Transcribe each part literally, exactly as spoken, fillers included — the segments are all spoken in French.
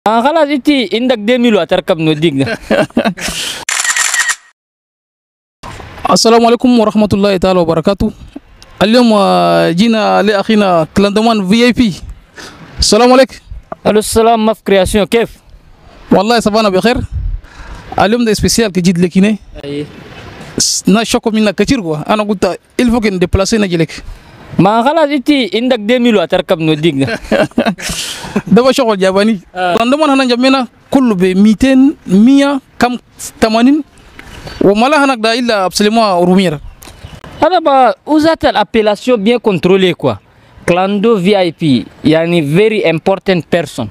آه خلاص انت عندك ديميلو تركب نوديك. السلام عليكم ورحمة الله تعالى وبركاته. اليوم جينا لأخينا كلاندومان في اي بي. السلام عليكم. الو السلام. ما في كرياسيون كيف؟ والله صبانا بخير. اليوم ده سبيسيال كجيت لك هنا. اي نشكو منك كثير كوا. أنا قلت الفوق إن ديبلاسي نجي لك. ما خلاص انت عندك ديميلو تركب نوديك. ده شغل جاباني. كلاندومان هنا جمعنا كله ب مئتين مية كم ثمانين ومالا هناك دا إلا أبسلموا روميرا. هذا با وزات l'appellation bien contrôlée quoi. Clando V I P يعني very important person.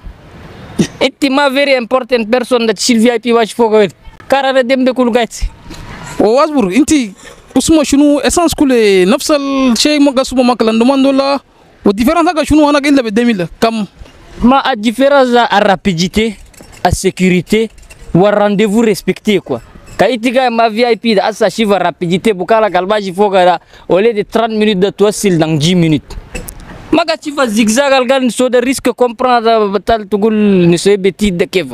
انت ما very important person ده تشيل في اي بي واش فوق كارا دم ده كل قاعد. واصبر انت اسمه شنو اساس كل نفس الشيء ما قصوا ما كلاندومان دولا والديفرنس هذا شنو انا الا بدميل كم ما الديفرنس à rapidité à sécurité ou rendez-vous respecté quoi. Kaitiga ma V I P da asa shiva rapidité bukala galbaji foga da au lieu de trente minutes de توصل dans dix minutes. Maga chifa zigzag algan so de risque comprendre batal tugul نسوي بتيد ده كيف.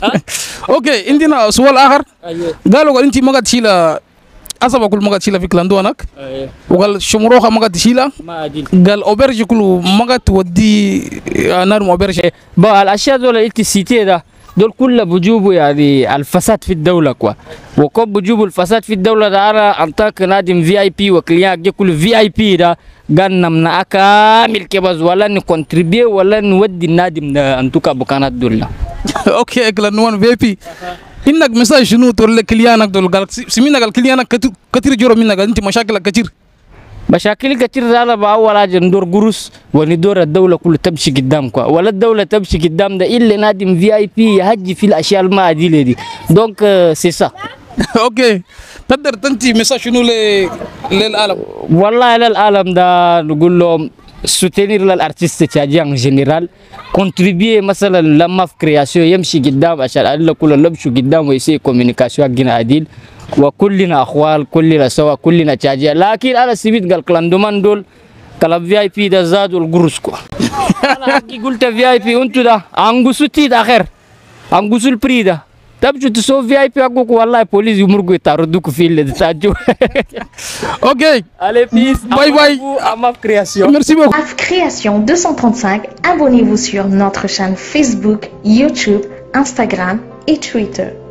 اوكي عندنا سؤال اخر. قالوا قال انت ما قد تشيلا اسبا كل ما قد تشيلا في كلاندو هناك. وقال شمروخه ما قد تشيلا. قال اوبرج كله ما قد تودي نار اوبرج. با الاشياء دول اللي سيتي ده دول كلها بجوبوا يعني الفساد في الدولة كوا وكوب بجوبوا الفساد في الدولة ده أنا أنتاك نادم في أي بي وكليان جي كل في أي بي ده قلنا من أكامل كبز ولا نكونتريبي ولا نودي النادم ده أنتوكا بكانات دولة. أوكي كلانوان في أي بي إنك مثلا شنو تقول لك كليانك دول قال سمينا قال كليانك كتير جرو منك أنت مشاكلك كتير. مشاكل كتير ده بأول حاجة ندور قروس وندور الدولة كله تمشي قدام كوا ولا الدولة تمشي قدام ده إلا نادم في أي بي يهجي في الأشياء المعدلة دي دونك سي سا. أوكي تقدر تنتي مساج شنو ل للعالم؟ والله للعالم ده نقول لهم soutenir l'artiste tchadien en général contribuer مثلا لما في كرياسيون يمشي قدام عشان الله كله لبشوا قدام ويسوي كوميونيكاسيون حقنا عديل وكلنا اخوال كلنا سوا كلنا تشاجيا لكن انا سميت قال كلاندومان دول كلاب في اي بي ده زادوا القرص كو انا حقي قلت في اي بي انتو ده انقصوا تيد اخر انقصوا البري ده تبجوا تسووا في اي بي حقكم والله بوليس يمرقوا يطاردوكوا في اللي تساجوا. اوكي allez peace باي باي à ma création. Merci beaucoup. A F Création deux cent trente-cinq, abonnez-vous sur notre chaîne Facebook, YouTube, Instagram et Twitter.